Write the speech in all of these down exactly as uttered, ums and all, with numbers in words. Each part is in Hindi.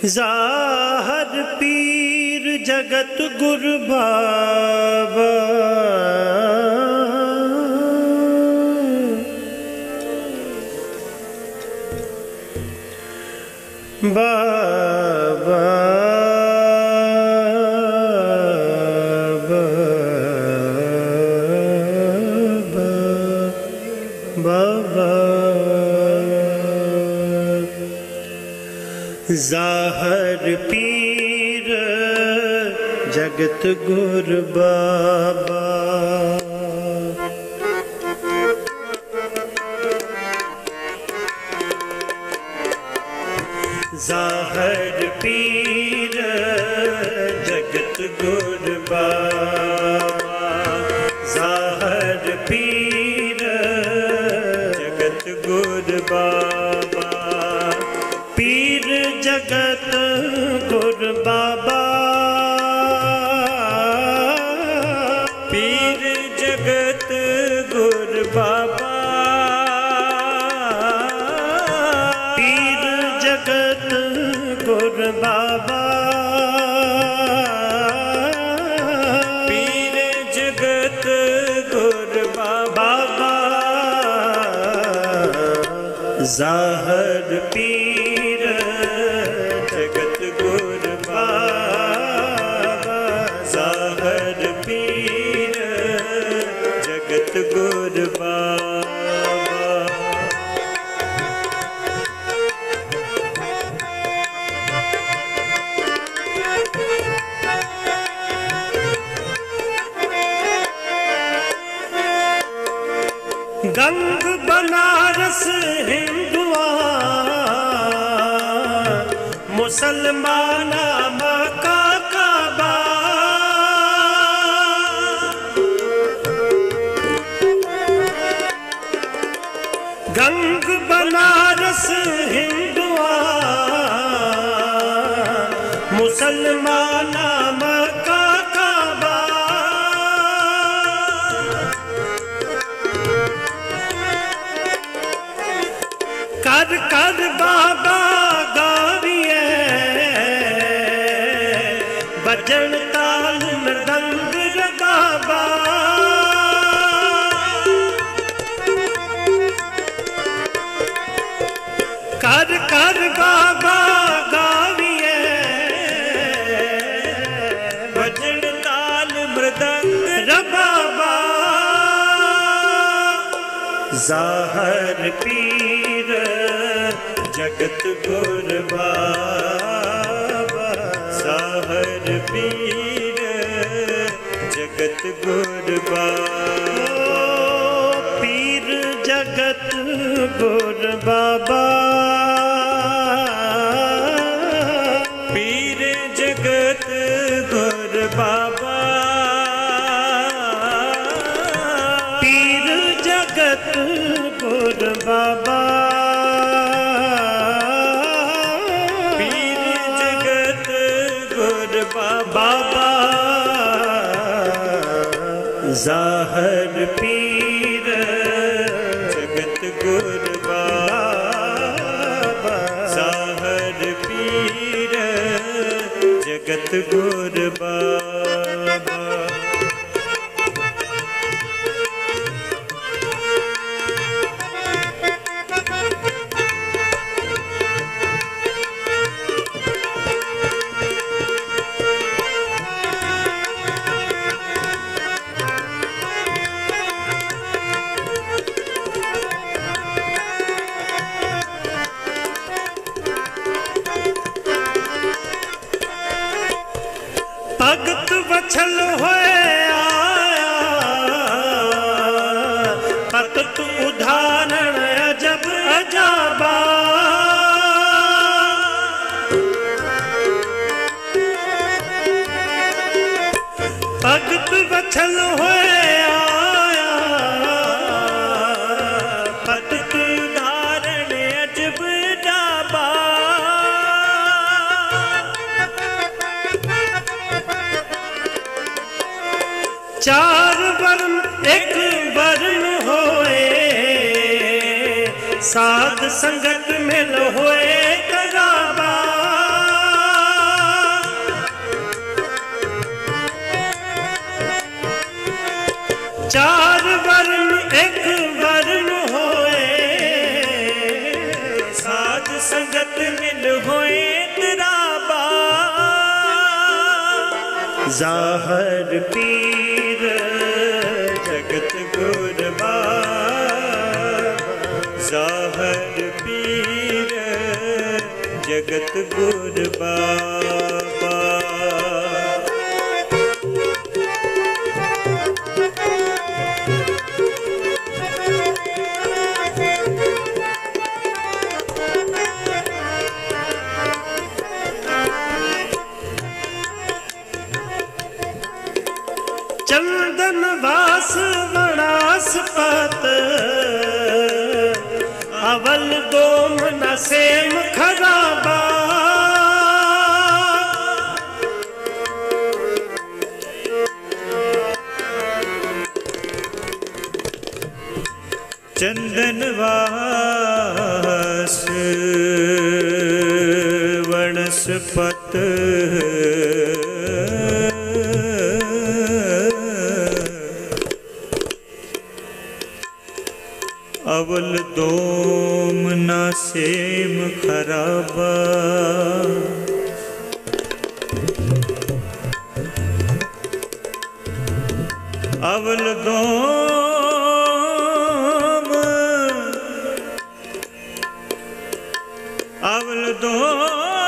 ज़ाहर पीर जगत गुरु बाबा, बाबा बाबा ज़ाहर पीर जगत गुरु बाबा, ज़ाहर पीर जगत गुरु बाबा, ज़ाहर पीर जगत गुरु बाबा, पीर जगत गुरु बाबा, पीर जगत गुरु बाबा, पीर जगत गुरु बाबा, पीर जगत गुरु बाबा, ज़ाहर पीर जगत गुरु बाबा, ज़ाहर पीर जगत गुरु बाबा। गंग बनारस हिंदुआ, मुसलमाना मक्का काबा, गंग बनारस हिंदुआ, मुसलमाना मक्का काबा, कर कर बाबा गाविए, बजन ताल मृदंग रबाबा, कर कर बाबा गाविए, बजन ताल मृदंग रबाबा, ज़ाहर पीर जगत गुरु बाबा, ज़ाहर पीर जगत गुरु बाबा, पीर जगत गुरु बाबा, पीर जगत गुरु बाबा, पीर जगत गुरु बाबा, पीर जगत गुरु बाबा, ज़ाहर पीर जगत गुरु बाबा, ज़ाहर पीर जगत गुरु बाबा। भगत वछल होए आया, भगत उदाहरण अजब अजाबा, भगत वछल होए आया, भगत उदाहरण अजब अजाबा, चार वर्ण एक वर्ण होए, साध संगत मिल होए कराबा, संगत मिल होए तराबा ज़ाहर पीर जगत गुर बाबा ज़ाहर पीर जगत गुर बाबा। चंदन वास वनास्पत अवल दोम नसेम खराबा चंदन वास वनस्पत अवल दोम नसेम खराबा अवल दोम अवल दोम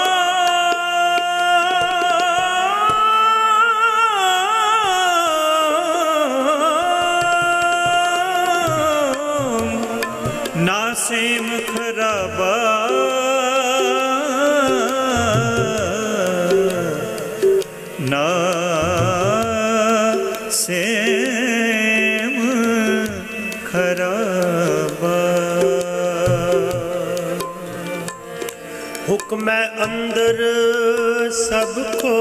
नासेम खराबा नासेम खराबा। हुक्म अंदर सबको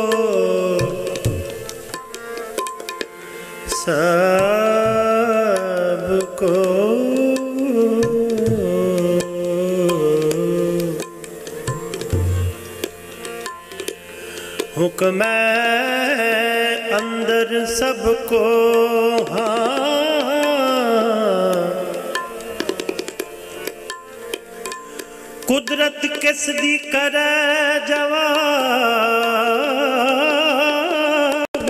सबको हुक्म अंदर सबको हाँ कुदरत किस दी करे जवाब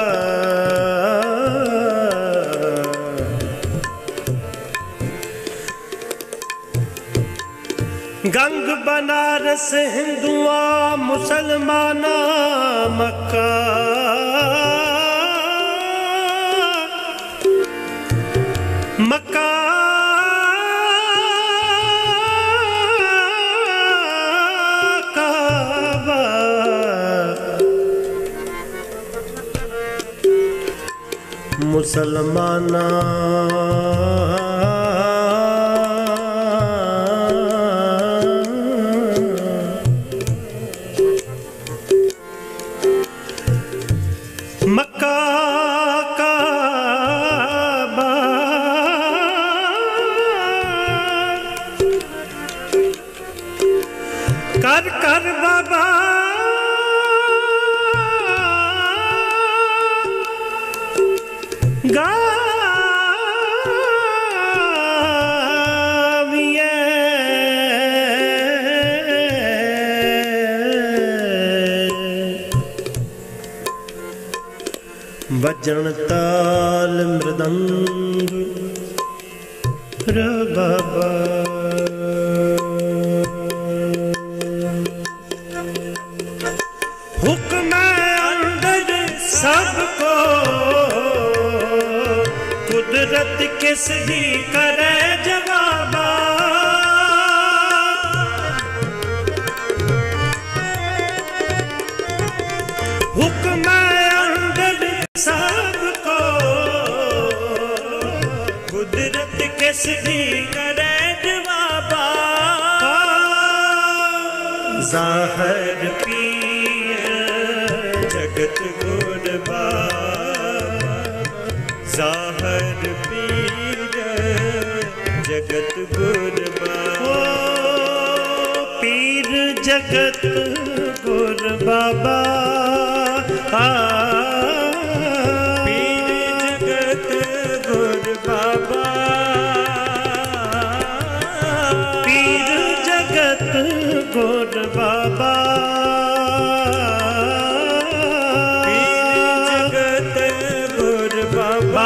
गंग बनारस हिंदुआ मुसलमाना मक्का मक्का काबा मुसलमाना मक्का काबा कर कर बाबा गाविए बजन ताल मृदंग रे बाबा हुक्म अंदर सबको कुदरत किस दी करे जवाबा हुक्म सबको कुदरत किस दी करे जवाबा ज़ाहर पीर जगत गुर बाबा ज़ाहर पीर जगत गुर बाबा पीर जगत गुर बाबा पीर जगत गुर बाबा पीर जगत गुर बाबा पीर जगत गुर बाबा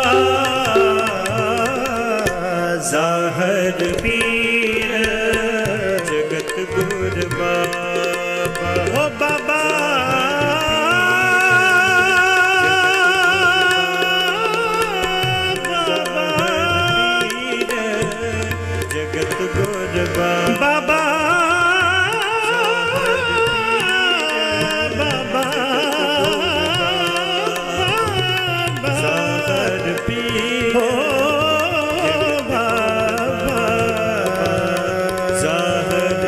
ज़ाहिर पीर जगत गुर बाबा ओ बाबा बाबा बाबा ज़ाहिर पीर हो बाबा ज़ाहिर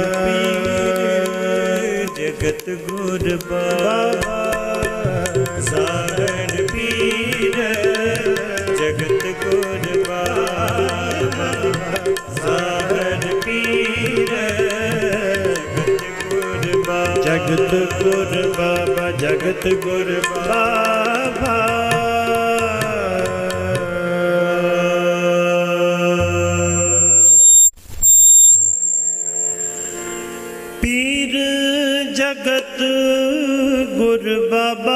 पीर जगत गुर बाबा ज़ाहिर पीर जगत गुर बाबा ज़ाहिर जगत गुर बाबा जगत गुर बाबा पीर जगत गुर बाबा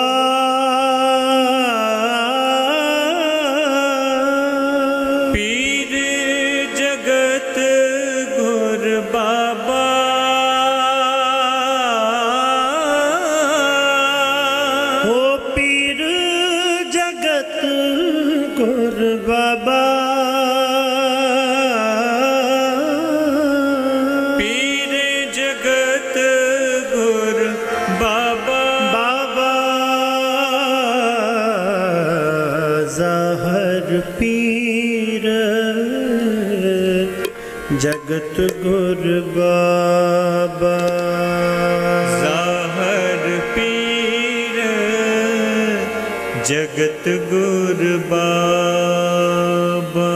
पीर जगत गुर बाबा गुर बाबा पीर जगत गुर बाबा बाबा ज़ाहिर पीर जगत गुर बाबा ज़ाहिर पीर जगत गुर बाबा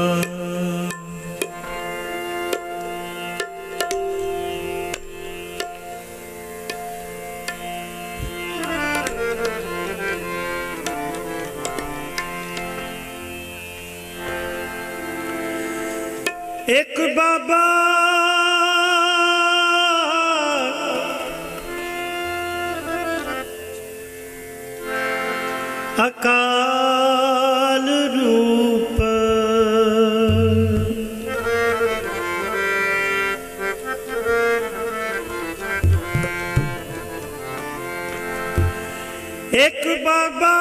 एक बाबा अकाल रूप एक बाबा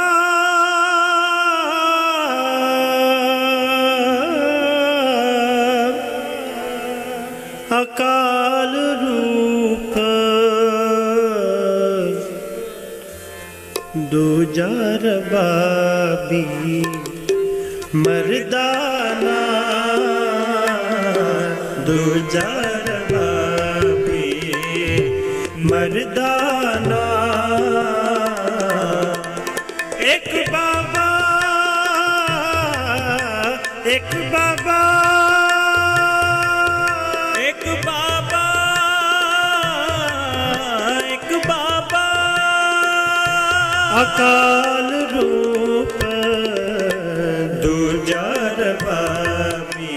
अकाल रूप दूजार बाबी मर्दाना दूजार बाबी मर्दाना एक बाबा एक बाबा एक बाबा एक बाबा अकाल रूप दूजार बाबी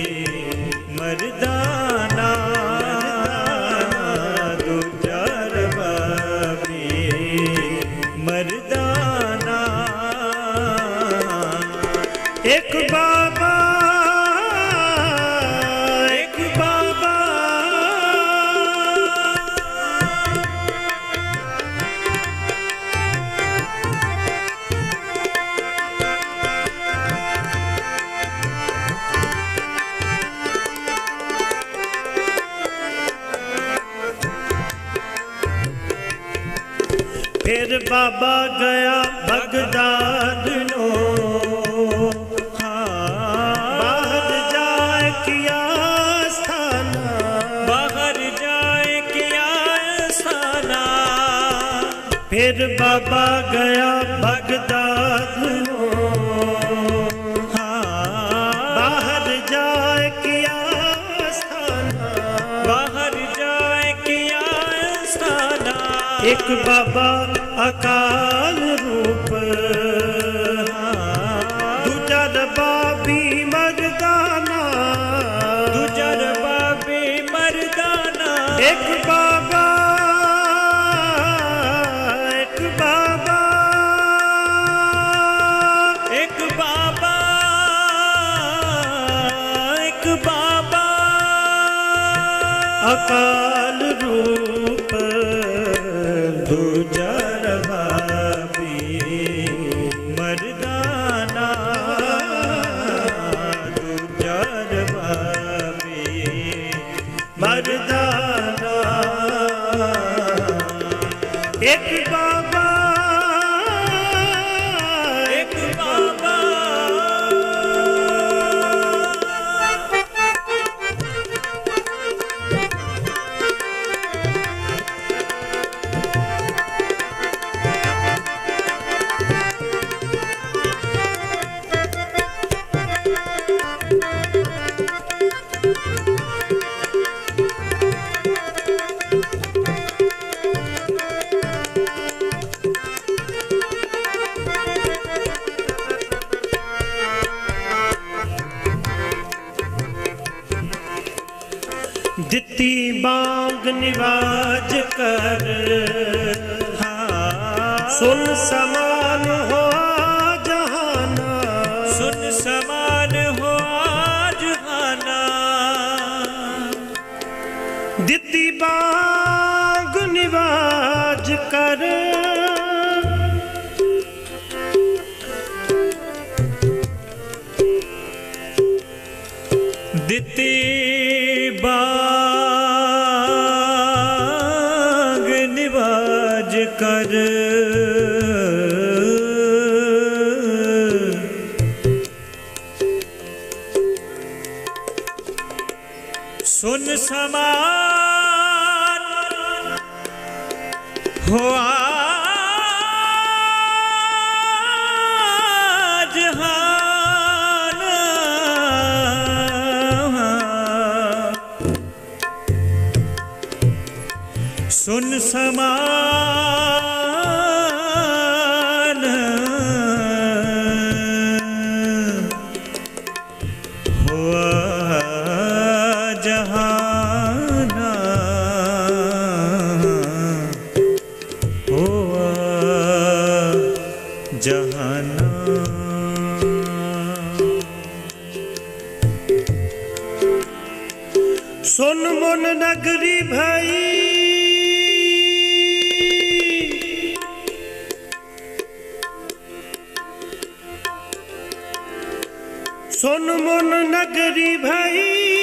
मर्दाना दूजार बाबी मर्दाना एक बाबा एक बाबा फिर बाबा गया बगदाद नो बाहर जाए किया स्थाना बाहर जाए किया स्थाना फिर बाबा गया बगदाद नो बाहर जाए किया स्थाना बाहर जाए किया स्थाना एक बाबा अकाल रूप दूजर बाबी मर्दाना दूजर बाबी मर्दाना एक बाबा एक बाबा एक बाबा एक बाबा अकाल रूप दूजा रबाबी मर्दाना दूजा रबाबी मर्दाना एक बाबा एक बाबा दिती बांग निवाज कर हाँ सुन समान हो जहाना सुन समान हो जहाना दिती बांग निवाज कर दिती बाग निवाज कर सुन समान हो सुन समान हुआ जहाना हुआ जहाना सुन मुन नगरी भाई सुन मुन नगरी भाई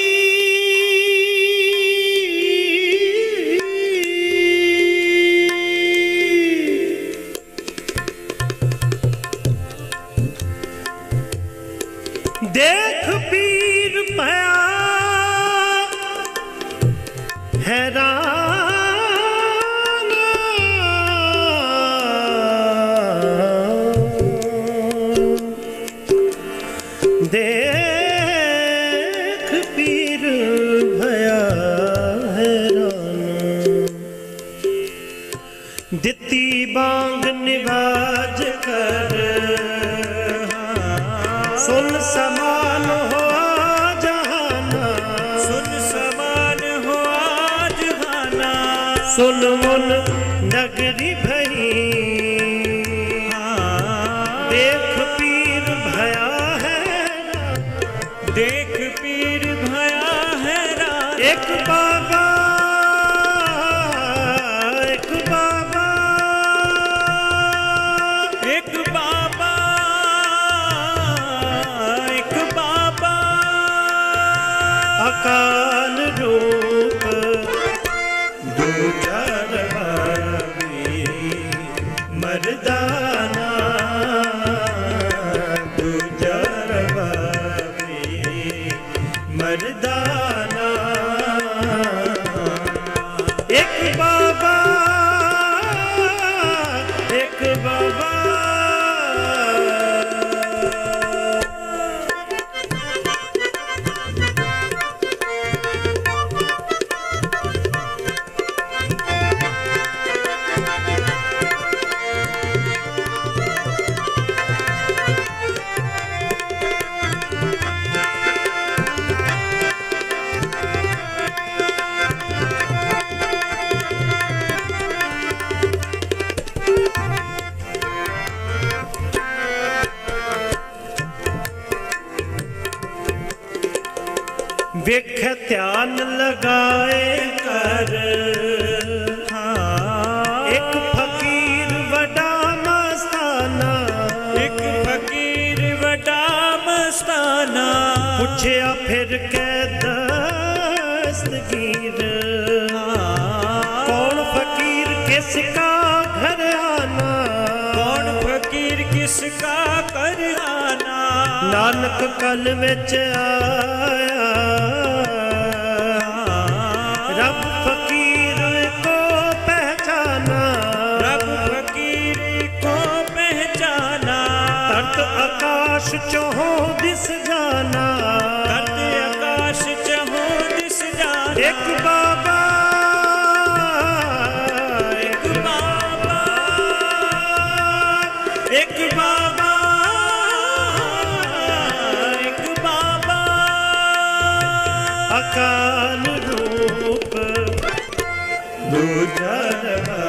देख पीर पया हैरान देख पीर भया हैरान दिती बांग निवाज कर सुन समान हो जहाना सुन समान हो जहाना सुन मुन नगरी भई देख पीर भया है देख पीर भया है एक बाबा एक बाबा एक बाबा एक बाबा अकाल रूप दूजा रबाबी मर्दाना दूजा रबाबी मर्दाना एक बाबा एक बाबा वेख ध्यान लगाए कर हाँ एक फकीर वडा मस्ताना एक फकीर वडा मस्ताना पूछया फिर के दस्तगीर कौन फकीर किसका घर आना कौन फकीर किसका घर आना नानक कल विच आया रब फकीर को पहचाना रब फकीर को पहचाना तट आकाश चौहों दिस जाना तट आकाश चौहों दिस जाना एक बाबा एक बाबा एक बाबा एक बाबा अकाल रूप दूजर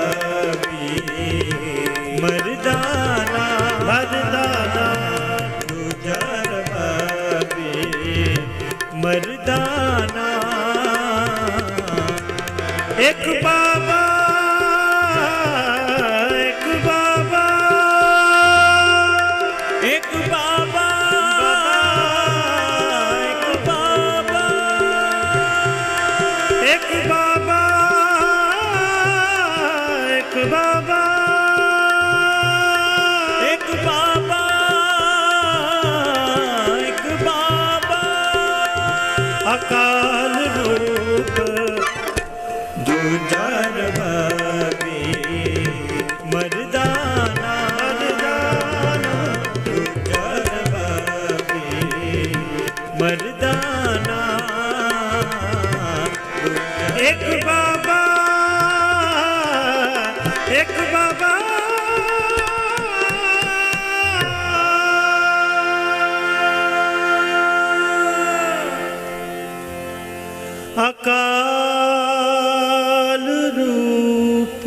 मर्दाना मर्दाना दूजर मर्दाना एक बाबा एक बाबा एक बाबा एक बाबा एक बाबा एक बाबा एक बाबा एक बाबा अकाल रूप दूजर मर्दाना मर्दाना दूजर मर्दाना एक बाबा एक बाबा अकाल रूप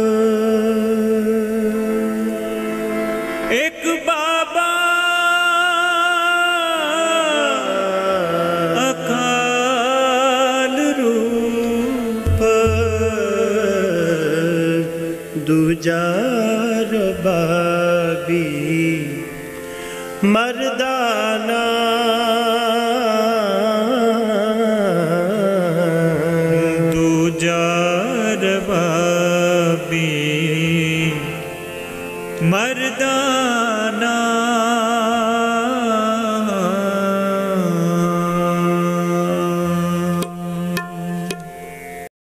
एक बाबा अकाल रूप दूजार बाबी मर्दाना दूजर बाबी मर्दाना